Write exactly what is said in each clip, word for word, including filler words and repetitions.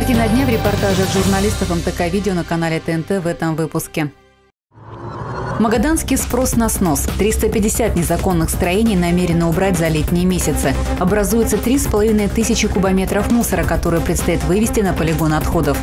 Картина дня в репортаже от журналистов эм тэ ка Видео на канале тэ эн тэ в этом выпуске. Магаданский спрос на снос. триста пятьдесят незаконных строений намерены убрать за летние месяцы. Образуется три с половиной тысячи кубометров мусора, которые предстоит вывести на полигон отходов.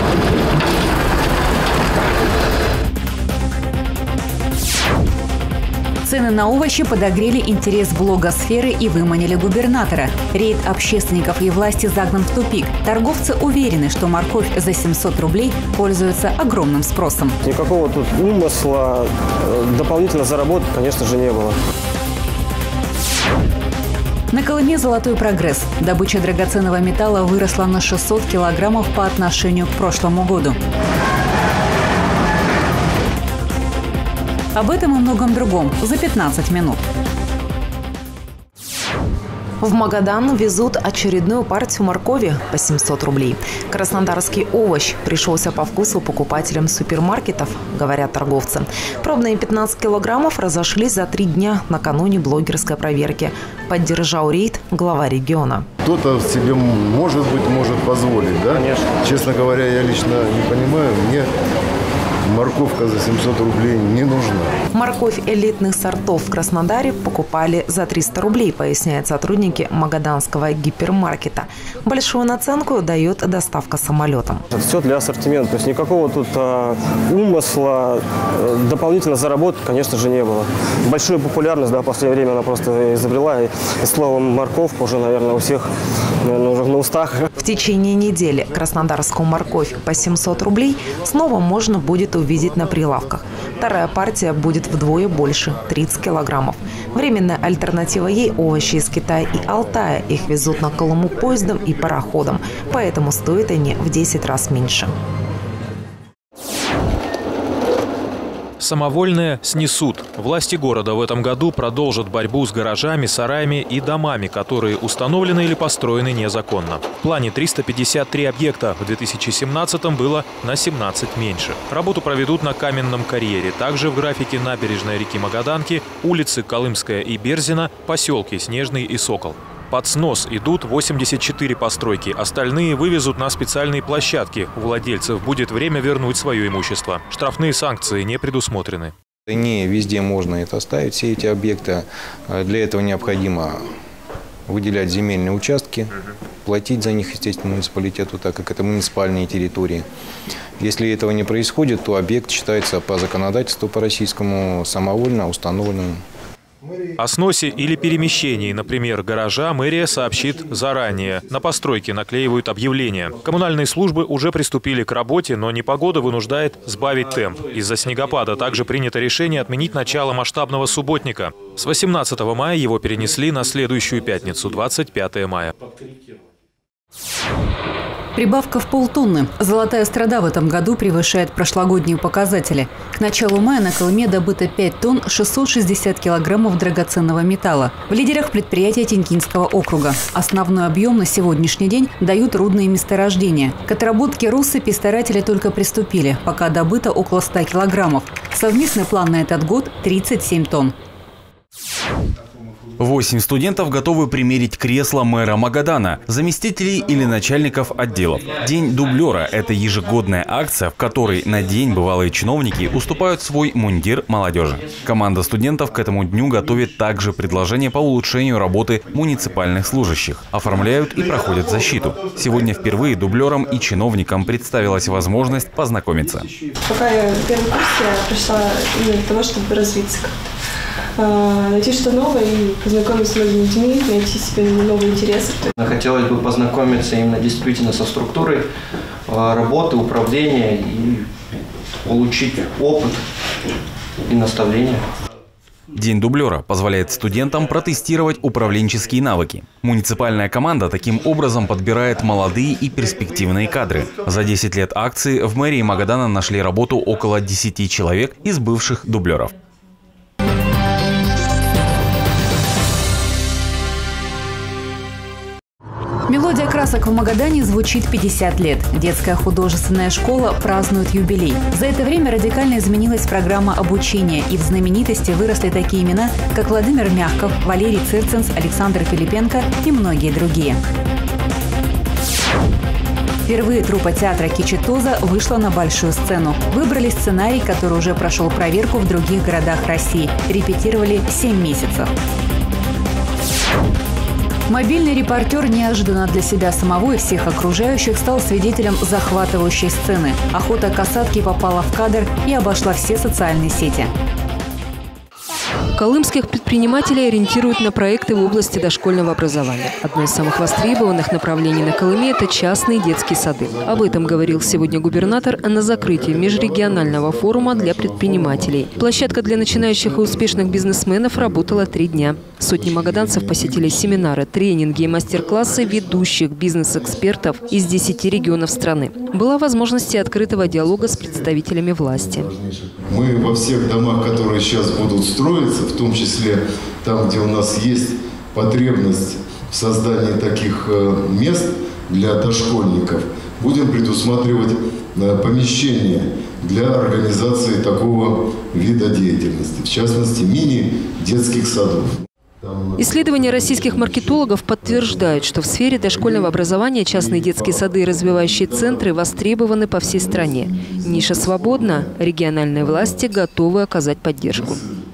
Цены на овощи подогрели интерес блогосферы и выманили губернатора. Рейд общественников и власти загнан в тупик. Торговцы уверены, что морковь за семьсот рублей пользуется огромным спросом. Никакого тут умысла дополнительно заработать, конечно же, не было. На Колыме золотой прогресс. Добыча драгоценного металла выросла на шестьсот килограммов по отношению к прошлому году. Об этом и многом другом за пятнадцать минут. В Магадан везут очередную партию моркови по семьсот рублей. Краснодарский овощ пришелся по вкусу покупателям супермаркетов, говорят торговцы. Пробные пятнадцать килограммов разошлись за три дня накануне блогерской проверки. Поддержал рейд глава региона. Кто-то себе, может быть, может позволить, да? Конечно. Честно говоря, я лично не понимаю, мне морковка за семьсот рублей не нужна. Морковь элитных сортов в Краснодаре покупали за триста рублей, поясняют сотрудники магаданского гипермаркета. Большую наценку дает доставка самолетом. Все для ассортимента. То есть никакого тут а, умысла а, дополнительно заработать, конечно же, не было. Большую популярность, да, в последнее время она просто изобрела. И, и слово морковка уже, наверное, у всех, наверное, уже на устах. В течение недели краснодарскую морковь по семьсот рублей снова можно будет увидеть на прилавках. Вторая партия будет вдвое больше – тридцать килограммов. Временная альтернатива ей – овощи из Китая и Алтая. Их везут на Колыму поездом и пароходом, поэтому стоят они в десять раз меньше. Самовольное снесут. Власти города в этом году продолжат борьбу с гаражами, сараями и домами, которые установлены или построены незаконно. В плане триста пятьдесят три объекта, в две тысячи семнадцатом было на семнадцать меньше. Работу проведут на Каменном карьере. Также в графике набережная реки Магаданки, улицы Колымская и Берзина, поселки Снежный и Сокол. Под снос идут восемьдесят четыре постройки. Остальные вывезут на специальные площадки. У владельцев будет время вернуть свое имущество. Штрафные санкции не предусмотрены. Не везде можно это ставить, все эти объекты. Для этого необходимо выделять земельные участки, платить за них, естественно, муниципалитету, так как это муниципальные территории. Если этого не происходит, то объект считается по законодательству по российскому самовольно установленным. О сносе или перемещении, например, гаража, мэрия сообщит заранее. На постройке наклеивают объявления. Коммунальные службы уже приступили к работе, но непогода вынуждает сбавить темп. Из-за снегопада также принято решение отменить начало масштабного субботника. С восемнадцатого мая его перенесли на следующую пятницу, двадцать пятое мая. Прибавка в полтонны. Золотая страда в этом году превышает прошлогодние показатели. К началу мая на Колыме добыто пять тонн шестьсот шестьдесят килограммов драгоценного металла. В лидерах предприятия Тенькинского округа. Основной объем на сегодняшний день дают рудные месторождения. К отработке россыпи старатели только приступили, пока добыто около ста килограммов. Совместный план на этот год – тридцать семь тонн. Восемь студентов готовы примерить кресло мэра Магадана, заместителей или начальников отделов. День дублера – это ежегодная акция, в которой на день бывалые чиновники уступают свой мундир молодежи. Команда студентов к этому дню готовит также предложения по улучшению работы муниципальных служащих. Оформляют и проходят защиту. Сегодня впервые дублерам и чиновникам представилась возможность познакомиться. Пока я в первом курсе, я пришла именно для того, чтобы развиться. Найти что-то новое и познакомиться с многими людьми, найти себе новые интересы. Хотелось бы познакомиться именно действительно со структурой работы, управления и получить опыт и наставления. День дублера позволяет студентам протестировать управленческие навыки. Муниципальная команда таким образом подбирает молодые и перспективные кадры. За десять лет акции в мэрии Магадана нашли работу около десяти человек из бывших дублеров. Мелодия красок в Магадане звучит пятьдесят лет. Детская художественная школа празднует юбилей. За это время радикально изменилась программа обучения, и в знаменитости выросли такие имена, как Владимир Мягков, Валерий Цирценс, Александр Филипенко и многие другие. Впервые труппа театра «Кичитоза» вышла на большую сцену. Выбрали сценарий, который уже прошел проверку в других городах России. Репетировали семь месяцев. Мобильный репортер неожиданно для себя самого и всех окружающих стал свидетелем захватывающей сцены. Охота касатки попала в кадр и обошла все социальные сети. Колымских предпринимателей ориентируют на проекты в области дошкольного образования. Одно из самых востребованных направлений на Колыме – это частные детские сады. Об этом говорил сегодня губернатор на закрытии межрегионального форума для предпринимателей. Площадка для начинающих и успешных бизнесменов работала три дня. Сотни магаданцев посетили семинары, тренинги и мастер-классы ведущих бизнес-экспертов из десяти регионов страны. Была возможность и открытого диалога с представителями власти. Мы во всех домах, которые сейчас будут строиться, в том числе там, где у нас есть потребность в создании таких мест для дошкольников, будем предусматривать помещения для организации такого вида деятельности, в частности, мини-детских садов. Исследования российских маркетологов подтверждают, что в сфере дошкольного образования частные детские сады и развивающие центры востребованы по всей стране. Ниша свободна, региональные власти готовы оказать поддержку.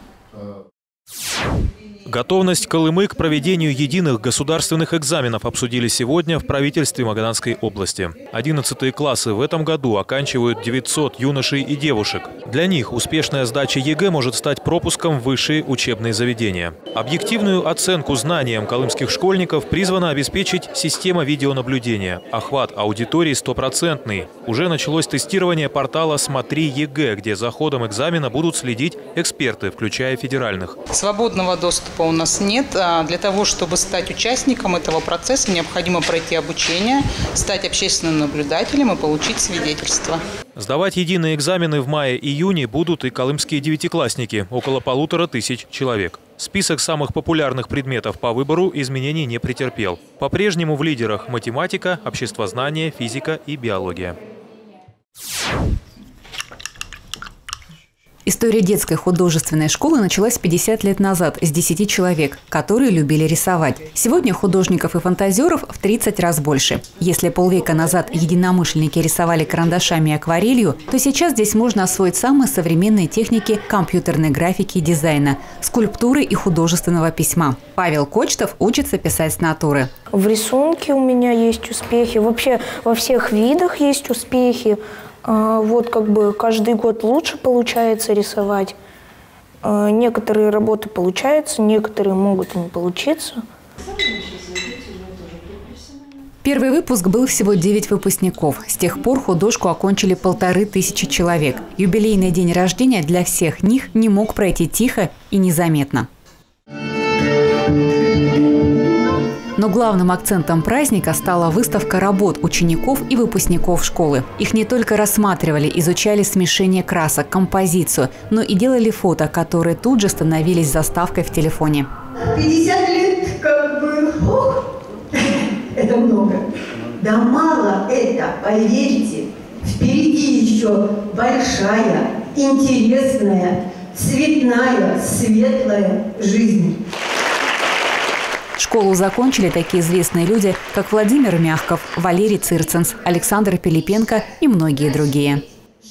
Готовность Колымы к проведению единых государственных экзаменов обсудили сегодня в правительстве Магаданской области. одиннадцатые классы в этом году оканчивают девятьсот юношей и девушек. Для них успешная сдача ЕГЭ может стать пропуском в высшие учебные заведения. Объективную оценку знаниям колымских школьников призвана обеспечить система видеонаблюдения. Охват аудитории стопроцентный. Уже началось тестирование портала «Смотри ЕГЭ», где за ходом экзамена будут следить эксперты, включая федеральных. Свободного доступа у нас нет. Для того, чтобы стать участником этого процесса, необходимо пройти обучение, стать общественным наблюдателем и получить свидетельство. Сдавать единые экзамены в мае-июне будут и колымские девятиклассники – около полутора тысяч человек. Список самых популярных предметов по выбору изменений не претерпел. По-прежнему в лидерах математика, обществознание, физика и биология. История детской художественной школы началась пятьдесят лет назад с десяти человек, которые любили рисовать. Сегодня художников и фантазеров в тридцать раз больше. Если полвека назад единомышленники рисовали карандашами и акварелью, то сейчас здесь можно освоить самые современные техники компьютерной графики и дизайна, скульптуры и художественного письма. Павел Кочтов учится писать с натуры. В рисунке у меня есть успехи, вообще во всех видах есть успехи. Вот как бы каждый год лучше получается рисовать. Некоторые работы получаются, некоторые могут и не получиться. Первый выпуск был всего девять выпускников. С тех пор художку окончили полторы тысячи человек. Юбилейный день рождения для всех них не мог пройти тихо и незаметно. Но главным акцентом праздника стала выставка работ учеников и выпускников школы. Их не только рассматривали, изучали смешение красок, композицию, но и делали фото, которые тут же становились заставкой в телефоне. пятьдесят лет, как бы, ох, это много. Да мало это, поверьте. Впереди еще большая, интересная, цветная, светлая жизнь. Школу закончили такие известные люди, как Владимир Мягков, Валерий Цирценс, Александр Пилипенко и многие другие.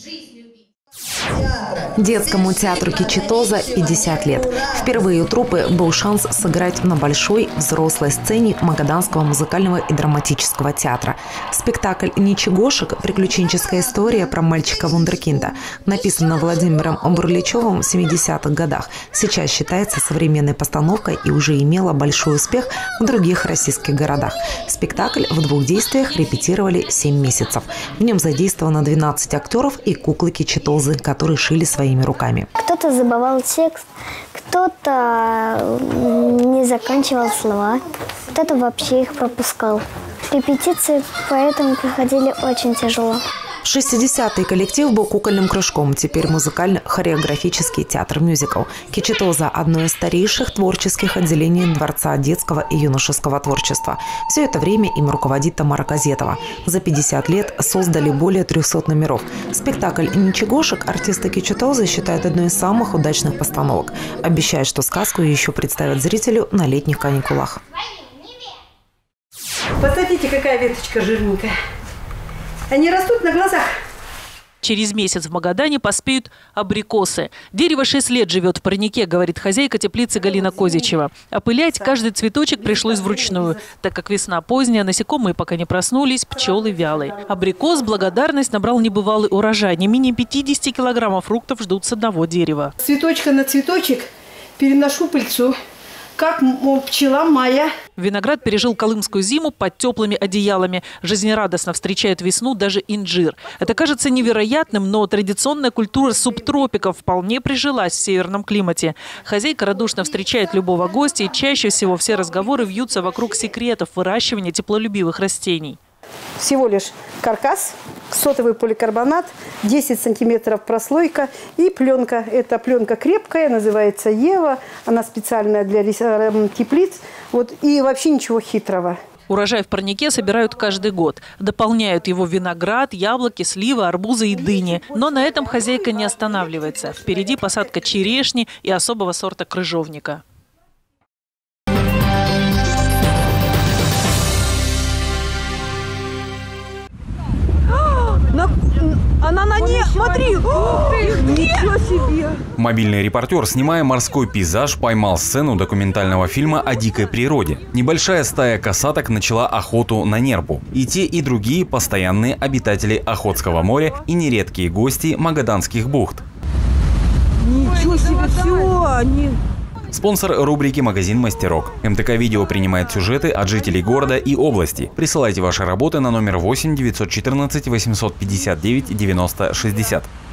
Детскому театру «Кичитоза» пятьдесят лет. Впервые у труппы был шанс сыграть на большой взрослой сцене Магаданского музыкального и драматического театра. Спектакль «Ничегошек» – приключенческая история про мальчика-вундеркинда, написана Владимиром Бурличевым в семидесятых годах. Сейчас считается современной постановкой и уже имела большой успех в других российских городах. Спектакль в двух действиях репетировали семь месяцев. В нем задействовано двенадцать актеров и куклы Кичитозы, которые шили своими руками. Кто-то забывал текст, кто-то не заканчивал слова, кто-то вообще их пропускал. Репетиции поэтому проходили очень тяжело. В шестидесятые коллектив был кукольным кружком, теперь музыкально-хореографический театр-мюзикл. «Кичитоза» – одно из старейших творческих отделений Дворца детского и юношеского творчества. Все это время им руководит Тамара Казетова. За пятьдесят лет создали более трехсот номеров. Спектакль «Ничегошек» артисты «Кичитозы» считают одной из самых удачных постановок. Обещают, что сказку еще представят зрителю на летних каникулах. Посмотрите, какая веточка жирненькая. Они растут на глазах. Через месяц в Магадане поспеют абрикосы. Дерево шесть лет живет в парнике, говорит хозяйка теплицы Галина Козичева. Опылять каждый цветочек пришлось вручную, так как весна поздняя, насекомые пока не проснулись, пчелы вялые. Абрикос «Благодарность» набрал небывалый урожай. Не менее пятидесяти килограммов фруктов ждут с одного дерева. Цветочка на цветочек переношу пыльцу, как пчела Майя. Виноград пережил колымскую зиму под теплыми одеялами. Жизнерадостно встречает весну даже инжир. Это кажется невероятным, но традиционная культура субтропиков вполне прижилась в северном климате. Хозяйка радушно встречает любого гостя, и чаще всего все разговоры вьются вокруг секретов выращивания теплолюбивых растений. Всего лишь каркас, сотовый поликарбонат, десять сантиметров прослойка и пленка. Эта пленка крепкая, называется Ева. Она специальная для теплиц. Вот, и вообще ничего хитрого. Урожай в парнике собирают каждый год. Дополняют его виноград, яблоки, сливы, арбузы и дыни. Но на этом хозяйка не останавливается. Впереди посадка черешни и особого сорта крыжовника. Она на ней, смотри! Ничего себе! Мобильный репортер, снимая морской пейзаж, поймал сцену документального фильма о дикой природе. Небольшая стая косаток начала охоту на нерпу. И те, и другие постоянные обитатели Охотского моря и нередкие гости магаданских бухт. Ничего себе, все! Они... Спонсор рубрики «Магазин Мастерок». эм тэ ка Видео принимает сюжеты от жителей города и области. Присылайте ваши работы на номер восемь девятьсот четырнадцать восемьсот пятьдесят девять девяносто шестьдесят.